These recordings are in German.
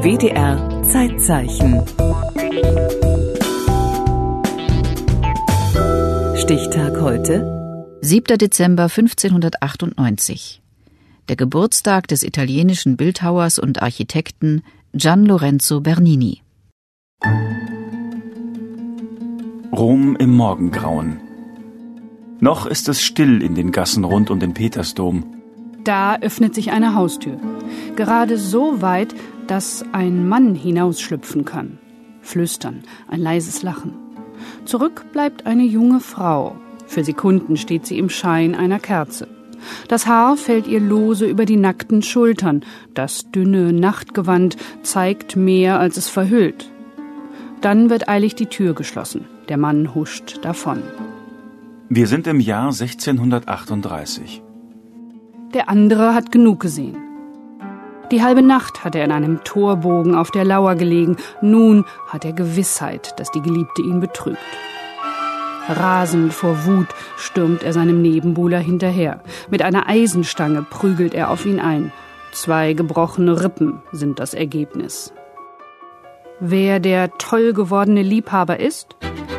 WDR Zeitzeichen. Stichtag heute: 7. Dezember 1598. Der Geburtstag des italienischen Bildhauers und Architekten Gian Lorenzo Bernini. Rom im Morgengrauen. Noch ist es still in den Gassen rund um den Petersdom. Da öffnet sich eine Haustür. Gerade so weit, dass ein Mann hinausschlüpfen kann. Flüstern, ein leises Lachen. Zurück bleibt eine junge Frau. Für Sekunden steht sie im Schein einer Kerze. Das Haar fällt ihr lose über die nackten Schultern. Das dünne Nachtgewand zeigt mehr, als es verhüllt. Dann wird eilig die Tür geschlossen. Der Mann huscht davon. Wir sind im Jahr 1638. Der andere hat genug gesehen. Die halbe Nacht hat er in einem Torbogen auf der Lauer gelegen. Nun hat er Gewissheit, dass die Geliebte ihn betrügt. Rasend vor Wut stürmt er seinem Nebenbuhler hinterher. Mit einer Eisenstange prügelt er auf ihn ein. 2 gebrochene Rippen sind das Ergebnis. Wer der toll gewordene Liebhaber ist?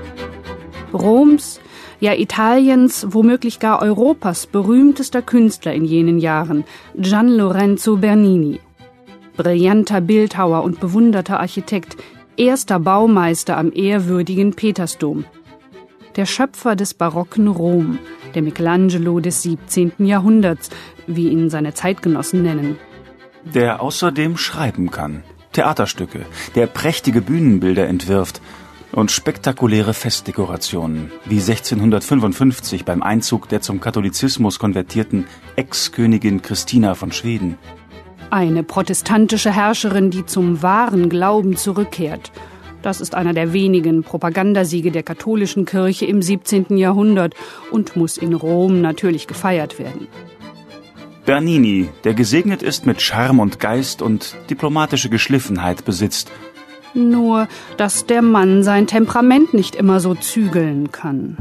Roms, ja Italiens, womöglich gar Europas berühmtester Künstler in jenen Jahren, Gian Lorenzo Bernini. Brillanter Bildhauer und bewunderter Architekt, erster Baumeister am ehrwürdigen Petersdom. Der Schöpfer des barocken Rom, der Michelangelo des 17. Jahrhunderts, wie ihn seine Zeitgenossen nennen. Der außerdem schreiben kann, Theaterstücke, der prächtige Bühnenbilder entwirft und spektakuläre Festdekorationen, wie 1655 beim Einzug der zum Katholizismus konvertierten Ex-Königin Christina von Schweden. Eine protestantische Herrscherin, die zum wahren Glauben zurückkehrt. Das ist einer der wenigen Propagandasiege der katholischen Kirche im 17. Jahrhundert und muss in Rom natürlich gefeiert werden. Bernini, der gesegnet ist mit Charme und Geist und diplomatische Geschliffenheit besitzt. Nur, dass der Mann sein Temperament nicht immer so zügeln kann.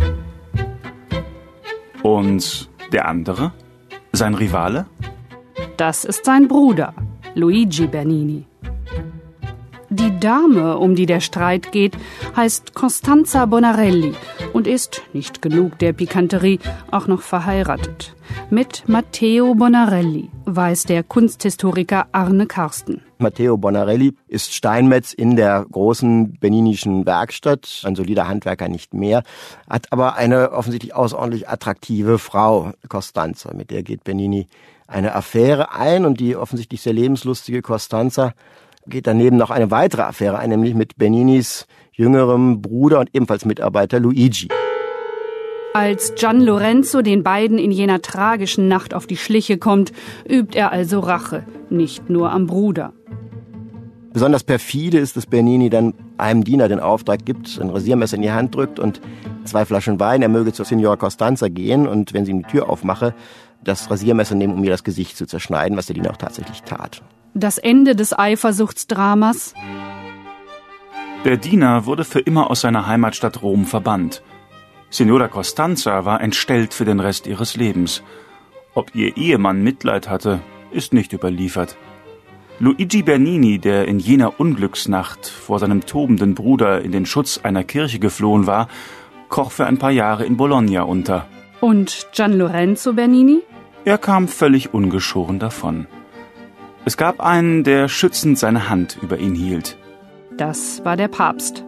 Und der andere? Sein Rivale? Das ist sein Bruder, Luigi Bernini. Die Dame, um die der Streit geht, heißt Costanza Bonarelli und ist, nicht genug der Pikanterie, auch noch verheiratet. Mit Matteo Bonarelli, weiß der Kunsthistoriker Arne Karsten. Matteo Bonarelli ist Steinmetz in der großen berninischen Werkstatt, ein solider Handwerker nicht mehr, hat aber eine offensichtlich außerordentlich attraktive Frau, Costanza, mit der geht Bernini eine Affäre ein und die offensichtlich sehr lebenslustige Costanza geht daneben noch eine weitere Affäre ein, nämlich mit Berninis jüngerem Bruder und ebenfalls Mitarbeiter Luigi. Als Gian Lorenzo den beiden in jener tragischen Nacht auf die Schliche kommt, übt er also Rache, nicht nur am Bruder. Besonders perfide ist, dass Bernini dann einem Diener den Auftrag gibt, ein Rasiermesser in die Hand drückt und 2 Flaschen Wein, er möge zur Signora Costanza gehen und wenn sie ihm die Tür aufmache, das Rasiermesser nehmen, um ihr das Gesicht zu zerschneiden, was der Diener auch tatsächlich tat. Das Ende des Eifersuchtsdramas? Der Diener wurde für immer aus seiner Heimatstadt Rom verbannt. Signora Costanza war entstellt für den Rest ihres Lebens. Ob ihr Ehemann Mitleid hatte, ist nicht überliefert. Luigi Bernini, der in jener Unglücksnacht vor seinem tobenden Bruder in den Schutz einer Kirche geflohen war, kroch für ein paar Jahre in Bologna unter. Und Gian Lorenzo Bernini? Er kam völlig ungeschoren davon. Es gab einen, der schützend seine Hand über ihn hielt. Das war der Papst.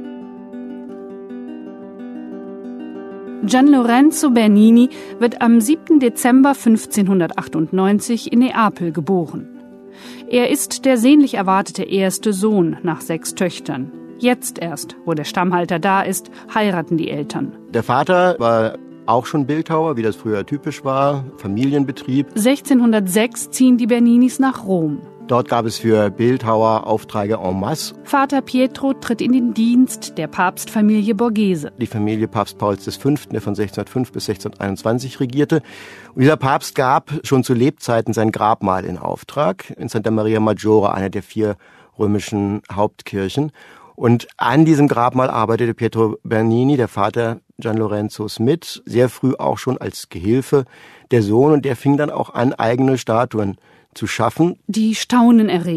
Gian Lorenzo Bernini wird am 7. Dezember 1598 in Neapel geboren. Er ist der sehnlich erwartete erste Sohn nach 6 Töchtern. Jetzt erst, wo der Stammhalter da ist, heiraten die Eltern. Der Vater war auch schon Bildhauer, wie das früher typisch war, Familienbetrieb. 1606 ziehen die Berninis nach Rom. Dort gab es für Bildhauer Aufträge en masse. Vater Pietro tritt in den Dienst der Papstfamilie Borghese. Die Familie Papst Pauls V., der von 1605 bis 1621 regierte. Und dieser Papst gab schon zu Lebzeiten sein Grabmal in Auftrag in Santa Maria Maggiore, einer der 4 römischen Hauptkirchen. Und an diesem Grabmal arbeitete Pietro Bernini, der Vater Gian Lorenzos, mit, sehr früh auch schon als Gehilfe der Sohn. Und der fing dann auch an, eigene Statuen zu schaffen. Die Staunen erregen.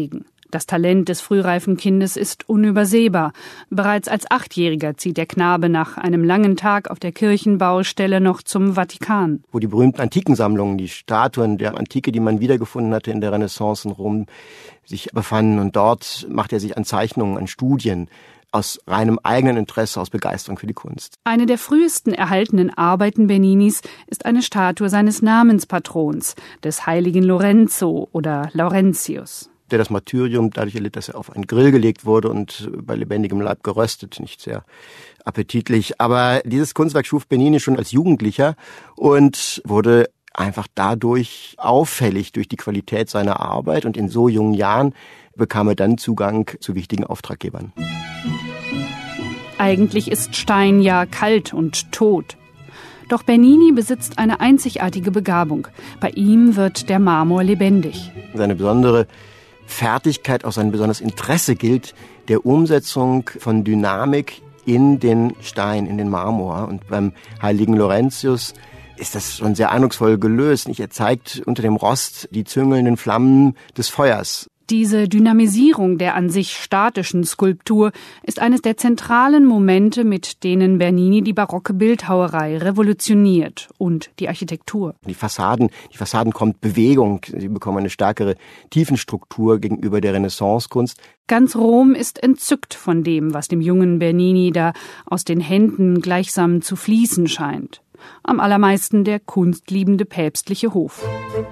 Das Talent des frühreifen Kindes ist unübersehbar. Bereits als 8-Jähriger zieht der Knabe nach einem langen Tag auf der Kirchenbaustelle noch zum Vatikan. Wo die berühmten Antikensammlungen, die Statuen der Antike, die man wiedergefunden hatte in der Renaissance in Rom, sich befanden. Und dort macht er sich an Zeichnungen, an Studien, aus reinem eigenen Interesse, aus Begeisterung für die Kunst. Eine der frühesten erhaltenen Arbeiten Berninis ist eine Statue seines Namenspatrons, des heiligen Lorenzo oder Laurentius. Der das Martyrium dadurch erlitt, dass er auf einen Grill gelegt wurde und bei lebendigem Leib geröstet, nicht sehr appetitlich. Aber dieses Kunstwerk schuf Bernini schon als Jugendlicher und wurde einfach dadurch auffällig durch die Qualität seiner Arbeit, und in so jungen Jahren bekam er dann Zugang zu wichtigen Auftraggebern. Eigentlich ist Stein ja kalt und tot. Doch Bernini besitzt eine einzigartige Begabung. Bei ihm wird der Marmor lebendig. Seine besondere Fertigkeit, auch sein besonderes Interesse gilt der Umsetzung von Dynamik in den Stein, in den Marmor. Und beim heiligen Laurentius ist das schon sehr eindrucksvoll gelöst. Er zeigt unter dem Rost die züngelnden Flammen des Feuers. Diese Dynamisierung der an sich statischen Skulptur ist eines der zentralen Momente, mit denen Bernini die barocke Bildhauerei revolutioniert und die Architektur. Die Fassaden kommt Bewegung, sie bekommen eine stärkere Tiefenstruktur gegenüber der Renaissancekunst. Ganz Rom ist entzückt von dem, was dem jungen Bernini da aus den Händen gleichsam zu fließen scheint. Am allermeisten der kunstliebende päpstliche Hof.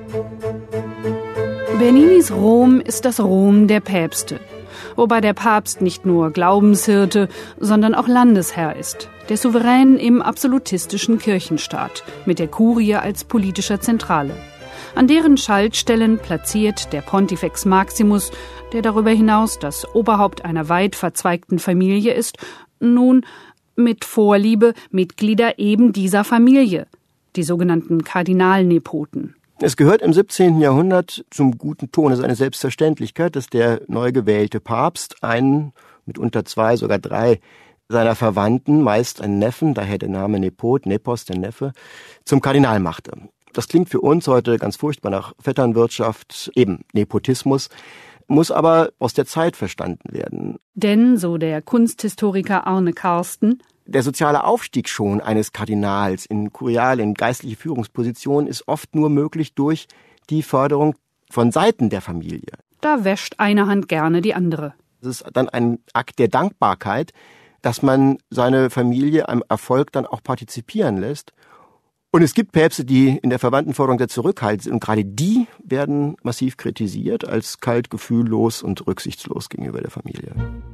Berninis Rom ist das Rom der Päpste, wobei der Papst nicht nur Glaubenshirte, sondern auch Landesherr ist, der Souverän im absolutistischen Kirchenstaat, mit der Kurie als politischer Zentrale. An deren Schaltstellen platziert der Pontifex Maximus, der darüber hinaus das Oberhaupt einer weit verzweigten Familie ist, nun mit Vorliebe Mitglieder eben dieser Familie, die sogenannten Kardinalnepoten. Es gehört im 17. Jahrhundert zum guten Ton, es ist eine Selbstverständlichkeit, dass der neu gewählte Papst einen, mitunter 2, sogar 3 seiner Verwandten, meist einen Neffen, daher der Name Nepot, Nepos, der Neffe, zum Kardinal machte. Das klingt für uns heute ganz furchtbar nach Vetternwirtschaft, eben Nepotismus, muss aber aus der Zeit verstanden werden. Denn, so der Kunsthistoriker Arne Karsten, der soziale Aufstieg schon eines Kardinals in kuriale, in geistliche Führungspositionen ist oft nur möglich durch die Förderung von Seiten der Familie. Da wäscht eine Hand gerne die andere. Es ist dann ein Akt der Dankbarkeit, dass man seine Familie am Erfolg dann auch partizipieren lässt. Und es gibt Päpste, die in der Verwandtenförderung sehr zurückhaltend sind. Und gerade die werden massiv kritisiert als kalt, gefühllos und rücksichtslos gegenüber der Familie.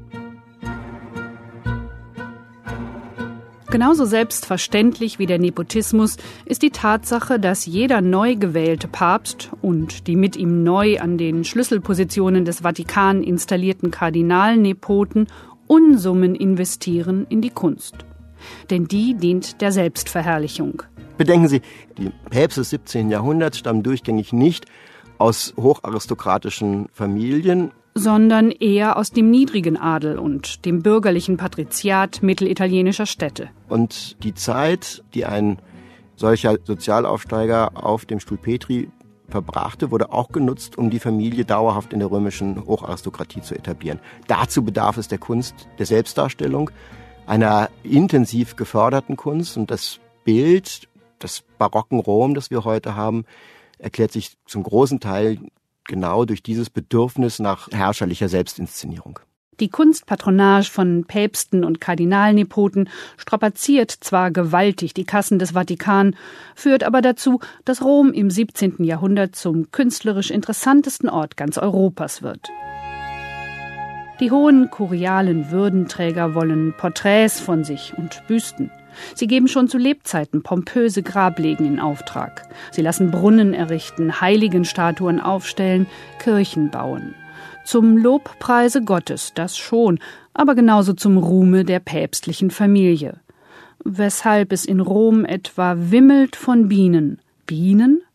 Genauso selbstverständlich wie der Nepotismus ist die Tatsache, dass jeder neu gewählte Papst und die mit ihm neu an den Schlüsselpositionen des Vatikan installierten Kardinalnepoten Unsummen investieren in die Kunst. Denn die dient der Selbstverherrlichung. Bedenken Sie, die Päpste des 17. Jahrhunderts stammen durchgängig nicht aus hocharistokratischen Familien, sondern eher aus dem niedrigen Adel und dem bürgerlichen Patriziat mittelitalienischer Städte. Und die Zeit, die ein solcher Sozialaufsteiger auf dem Stuhl Petri verbrachte, wurde auch genutzt, um die Familie dauerhaft in der römischen Hocharistokratie zu etablieren. Dazu bedarf es der Kunst der Selbstdarstellung, einer intensiv geförderten Kunst. Und das Bild des barocken Rom, das wir heute haben, erklärt sich zum großen Teil genau durch dieses Bedürfnis nach herrscherlicher Selbstinszenierung. Die Kunstpatronage von Päpsten und Kardinalnepoten strapaziert zwar gewaltig die Kassen des Vatikan, führt aber dazu, dass Rom im 17. Jahrhundert zum künstlerisch interessantesten Ort ganz Europas wird. Die hohen kurialen Würdenträger wollen Porträts von sich und Büsten. Sie geben schon zu Lebzeiten pompöse Grablegen in Auftrag. Sie lassen Brunnen errichten, Heiligenstatuen aufstellen, Kirchen bauen. Zum Lobpreise Gottes, das schon, aber genauso zum Ruhme der päpstlichen Familie. Weshalb es in Rom etwa wimmelt von Bienen. Bienen?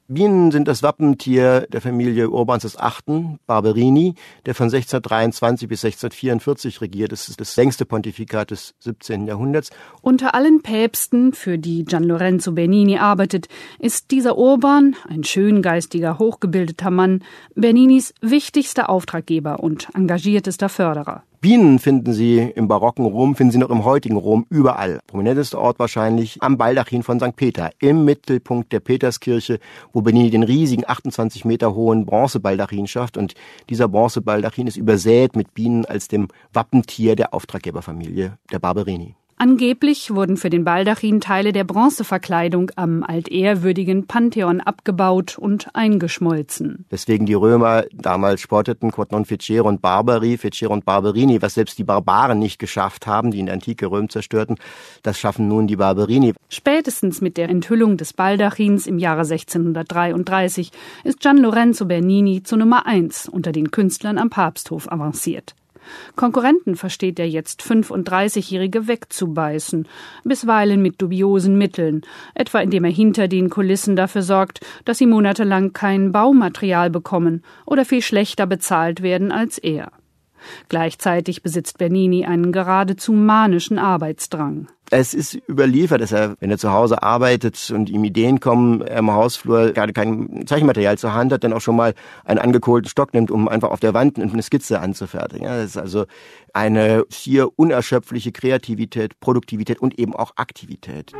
Bienen sind das Wappentier der Familie Urbans VIII. Barberini, der von 1623 bis 1644 regiert. Das ist das längste Pontifikat des 17. Jahrhunderts. Unter allen Päpsten, für die Gian Lorenzo Bernini arbeitet, ist dieser Urban, ein schöngeistiger, hochgebildeter Mann, Berninis wichtigster Auftraggeber und engagiertester Förderer. Bienen finden Sie im barocken Rom, finden Sie noch im heutigen Rom überall. Prominentester Ort wahrscheinlich am Baldachin von St. Peter, im Mittelpunkt der Peterskirche, wo Bernini den riesigen 28 Meter hohen Bronzebaldachin schafft. Und dieser Bronzebaldachin ist übersät mit Bienen als dem Wappentier der Auftraggeberfamilie der Barberini. Angeblich wurden für den Baldachin Teile der Bronzeverkleidung am altehrwürdigen Pantheon abgebaut und eingeschmolzen. Deswegen die Römer damals spotteten, quod non fecerunt barbari, fecerunt barberini, was selbst die Barbaren nicht geschafft haben, die in der Antike Rom zerstörten, das schaffen nun die Barberini. Spätestens mit der Enthüllung des Baldachins im Jahre 1633 ist Gian Lorenzo Bernini zu Nummer 1 unter den Künstlern am Papsthof avanciert. Konkurrenten versteht der jetzt 35-Jährige wegzubeißen, bisweilen mit dubiosen Mitteln, etwa indem er hinter den Kulissen dafür sorgt, dass sie monatelang kein Baumaterial bekommen oder viel schlechter bezahlt werden als er. Gleichzeitig besitzt Bernini einen geradezu manischen Arbeitsdrang. Es ist überliefert, dass er, wenn er zu Hause arbeitet und ihm Ideen kommen, er im Hausflur gerade kein Zeichenmaterial zur Hand hat, dann auch schon mal einen angekohlten Stock nimmt, um einfach auf der Wand eine Skizze anzufertigen. Ja, das ist also eine schier unerschöpfliche Kreativität, Produktivität und eben auch Aktivität.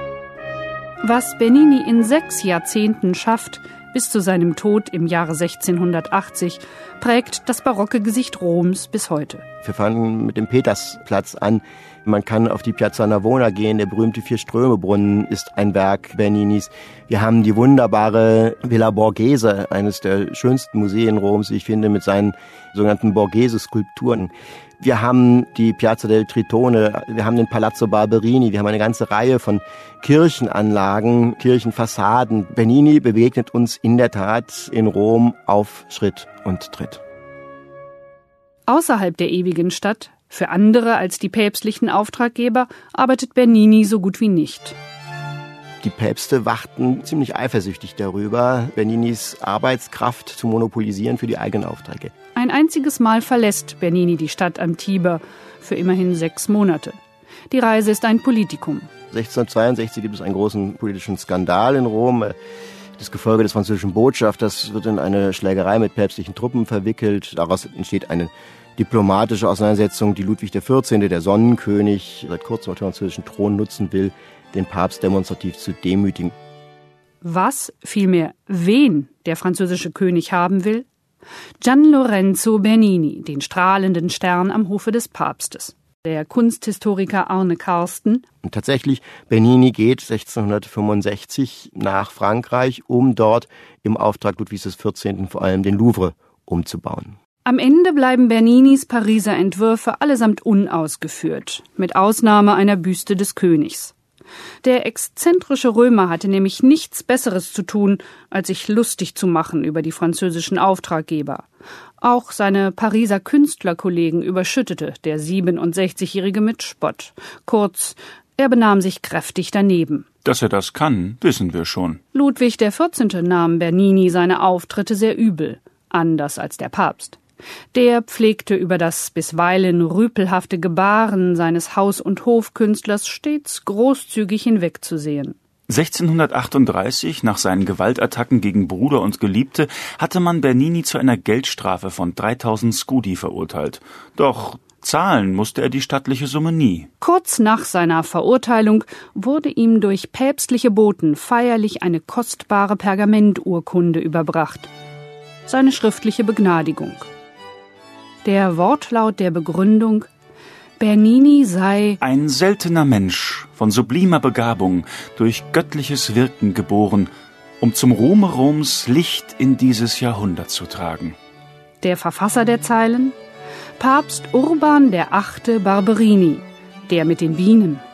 Was Bernini in 6 Jahrzehnten schafft, bis zu seinem Tod im Jahre 1680, prägt das barocke Gesicht Roms bis heute. Wir fangen mit dem Petersplatz an. Man kann auf die Piazza Navona gehen. Der berühmte Vier-Ströme-Brunnen ist ein Werk Berninis. Wir haben die wunderbare Villa Borghese, eines der schönsten Museen Roms, wie ich finde, mit seinen sogenannten Borghese-Skulpturen. Wir haben die Piazza del Tritone, wir haben den Palazzo Barberini, wir haben eine ganze Reihe von Kirchenanlagen, Kirchenfassaden. Bernini begegnet uns in der Tat in Rom auf Schritt und Tritt. Außerhalb der ewigen Stadt, für andere als die päpstlichen Auftraggeber, arbeitet Bernini so gut wie nicht. Die Päpste wachten ziemlich eifersüchtig darüber, Berninis Arbeitskraft zu monopolisieren für die eigenen Aufträge. Ein einziges Mal verlässt Bernini die Stadt am Tiber, für immerhin 6 Monate. Die Reise ist ein Politikum. 1662 gibt es einen großen politischen Skandal in Rom. Das Gefolge des französischen Botschafters wird in eine Schlägerei mit päpstlichen Truppen verwickelt. Daraus entsteht eine diplomatische Auseinandersetzung, die Ludwig XIV., der Sonnenkönig, seit kurzem auf den französischen Thron nutzen will, den Papst demonstrativ zu demütigen. Was, vielmehr wen der französische König haben will? Gian Lorenzo Bernini, den strahlenden Stern am Hofe des Papstes. Der Kunsthistoriker Arne Karsten. Und tatsächlich, Bernini geht 1665 nach Frankreich, um dort im Auftrag Ludwigs XIV. Vor allem den Louvre umzubauen. Am Ende bleiben Berninis Pariser Entwürfe allesamt unausgeführt, mit Ausnahme einer Büste des Königs. Der exzentrische Römer hatte nämlich nichts Besseres zu tun, als sich lustig zu machen über die französischen Auftraggeber. Auch seine Pariser Künstlerkollegen überschüttete der 67-Jährige mit Spott. Kurz, er benahm sich kräftig daneben. Dass er das kann, wissen wir schon. Ludwig XIV. Nahm Bernini seine Auftritte sehr übel, anders als der Papst. Der pflegte über das bisweilen rüpelhafte Gebaren seines Haus- und Hofkünstlers stets großzügig hinwegzusehen. 1638, nach seinen Gewaltattacken gegen Bruder und Geliebte, hatte man Bernini zu einer Geldstrafe von 3000 Scudi verurteilt. Doch zahlen musste er die stattliche Summe nie. Kurz nach seiner Verurteilung wurde ihm durch päpstliche Boten feierlich eine kostbare Pergamenturkunde überbracht. Seine schriftliche Begnadigung. Der Wortlaut der Begründung: Bernini sei ein seltener Mensch, von sublimer Begabung, durch göttliches Wirken geboren, um zum Ruhme Roms Licht in dieses Jahrhundert zu tragen. Der Verfasser der Zeilen: Papst Urban VIII. Barberini, der mit den Bienen.